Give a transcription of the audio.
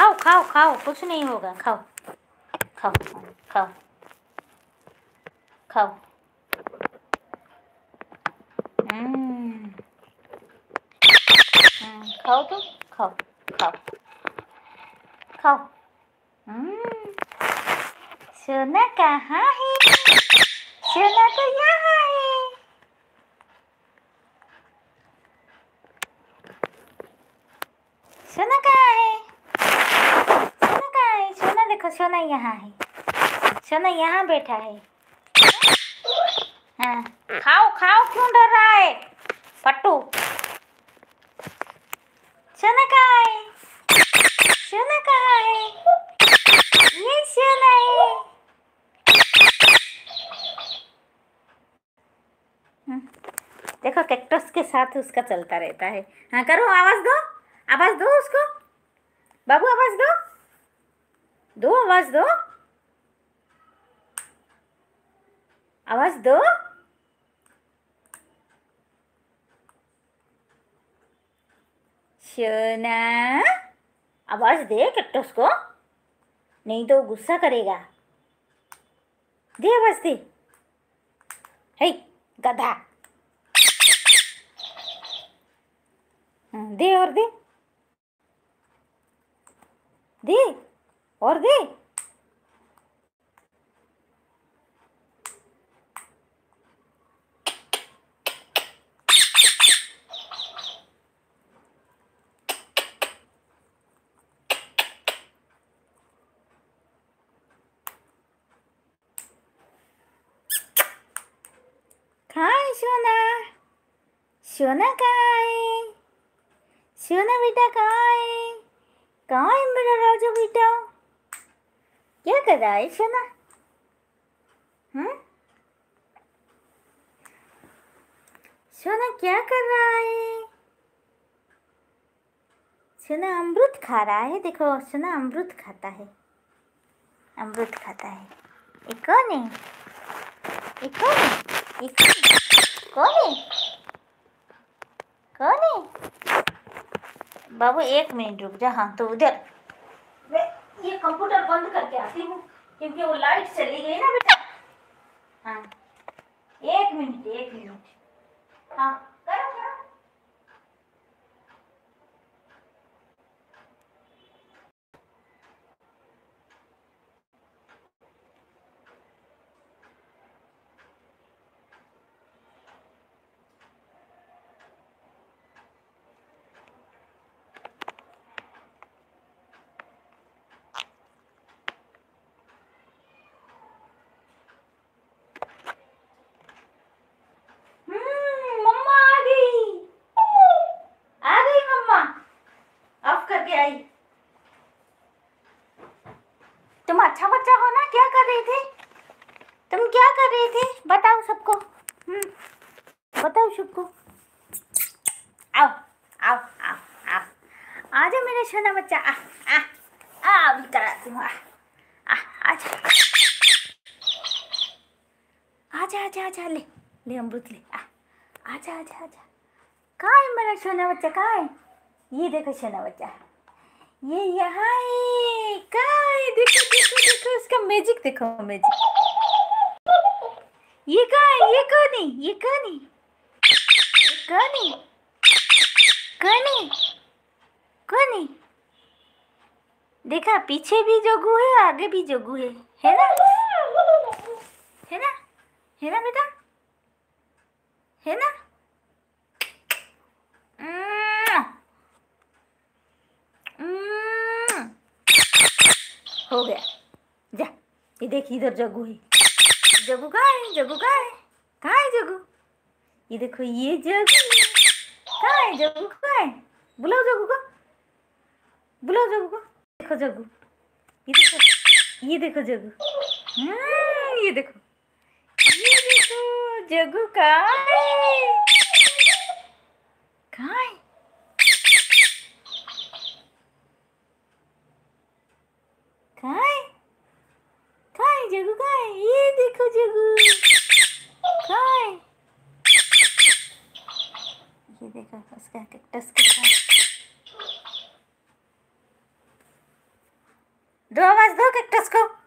खाओ खाओ खाओ, कुछ नहीं होगा, खाओ खाओ खाओ खाओ। खाओ तो खाओ खाओ खाओ। सोना कहाँ है? सोना तो यहाँ है। सोना कहाँ है? सोना कहाँ है? सोना देखो, सोना यहाँ है। सोना यहाँ बैठा है। हाँ, खाओ खाओ, क्यों डर रहा है पट्टू? सोना कहाँ है? सोना कहाँ है? ये सोना है। देखो, कैक्टस के साथ उसका चलता रहता है। हाँ करो, आवाज दो, आवाज दो उसको। बाबू आवाज दो, दो आवाज दो, आवाज दो। सोना, आवाज दे कैक्टस को, नहीं तो गुस्सा करेगा। दे आवाज दे। हे गधा, दे और दे, दे और दे। खाए सोना, सोना कहाँ है? सोना बेटा कहाँ है? कहाँ है मेरा राजा बेटा? क्या कर रहा है सोना? सोना क्या कर रहा है? सोना अमृत खा रहा है। देखो, सोना अमृत खाता है, अमृत खाता है। ये कौन है? ये कौन है? ये कौन है? कौन है? बाबू 1 मिनट रुक जा। हाँ तो उधर मैं ये कंप्यूटर बंद करके आती हूँ, क्योंकि वो लाइट चली गई ना बेटा। हाँ 1 मिनट, 1 मिनट। हाँ करो करो। मम्मा आ गई, आ गई मम्मा, ऑफ करके आई। तुम अच्छा बच्चा हो ना? क्या कर रहे थे तुम? क्या कर रहे थे? बताओ सबको। बताओ सबको। आओ आओ आओ आओ, आ जाओ मेरा सोना बच्चा। आ आ आ, अभी कराती हूँ। आ आजा आजा आजा आजा, ले ले अमृत ले। आजा आजा आजा। कहाँ है मेरा सोना बच्चा? कहाँ है? ये देखो सोना बच्चा, ये यहाँ है। कहाँ है? देखो देखो देखो, उसका मैजिक देखो, मैजिक। ये कहाँ है? ये कौन है? ये कौन है? कौन है? कौन है? कौन है? देखा, पीछे भी जोगू है, आगे भी जोगू है ना? है ना? है ना बेटा? है ना? हो गया, जा। ये देख, इधर जग्गू है। जग्गू कहाँ है? जग्गू कहाँ है? कहाँ है जग्गू? ये देखो, ये जग्गू कहाँ है? जग्गू कहाँ है? बुलाओ जग्गू को, बुलाओ जग्गू को। देखो जग्गू, ये देखो, ये देखो जग्गू। ये देखो, ये देखो जग्गू कहाँ है? कहाँ है? कहाँ है? कहाँ है जग्गू? कहाँ है? ये देखो जग्गू कहाँ है? ये देखो उसका कैक्टस के साथ। दो आवाज दो कैक्टस को।